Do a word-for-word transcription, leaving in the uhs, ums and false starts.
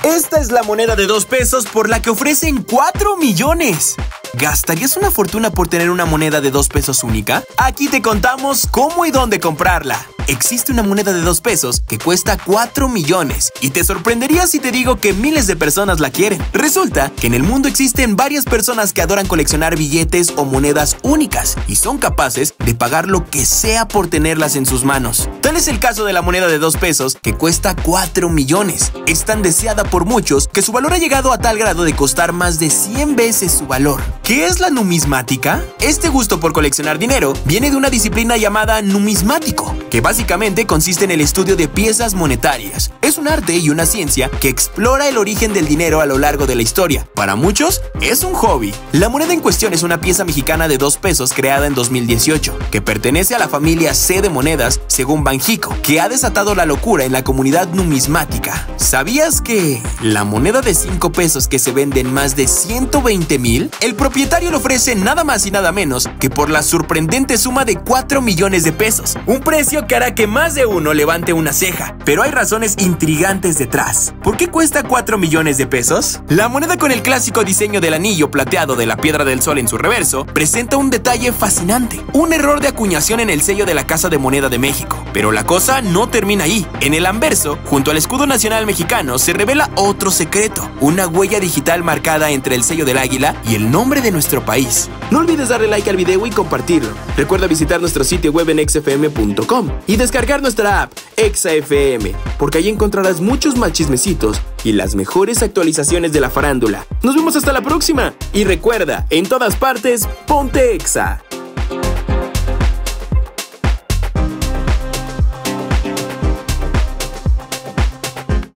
Esta es la moneda de dos pesos por la que ofrecen cuatro millones. ¿Gastarías una fortuna por tener una moneda de dos pesos única? Aquí te contamos cómo y dónde comprarla. Existe una moneda de dos pesos que cuesta cuatro millones y te sorprendería si te digo que miles de personas la quieren. Resulta que en el mundo existen varias personas que adoran coleccionar billetes o monedas únicas y son capaces de pagar lo que sea por tenerlas en sus manos. Tal es el caso de la moneda de dos pesos que cuesta cuatro millones. Es tan deseada por muchos que su valor ha llegado a tal grado de costar más de cien veces su valor. ¿Qué es la numismática? Este gusto por coleccionar dinero viene de una disciplina llamada numismático, que básicamente consiste en el estudio de piezas monetarias. Es un arte y una ciencia que explora el origen del dinero a lo largo de la historia. Para muchos, es un hobby. La moneda en cuestión es una pieza mexicana de dos pesos creada en dos mil dieciocho, que pertenece a la familia C de monedas, según Banjico, que ha desatado la locura en la comunidad numismática. ¿Sabías que la moneda de cinco pesos que se vende en más de ciento veinte mil? El propietario lo ofrece nada más y nada menos que por la sorprendente suma de cuatro millones de pesos, un precio que hará que más de uno levante una ceja. Pero hay razones intrigantes detrás. ¿Por qué cuesta cuatro millones de pesos? La moneda, con el clásico diseño del anillo plateado de la piedra del sol en su reverso, presenta un detalle fascinante: un error de acuñación en el sello de la Casa de Moneda de México. Pero la cosa no termina ahí. En el anverso, junto al escudo nacional mexicano, se revela otro secreto: una huella digital marcada entre el sello del águila y el nombre de nuestro país. No olvides darle like al video y compartirlo. Recuerda visitar nuestro sitio web en exa f m punto com y descargar nuestra app Exa F M, porque ahí encontrarás muchos más chismecitos y las mejores actualizaciones de la farándula. Nos vemos hasta la próxima y recuerda, en todas partes, ponte Exa.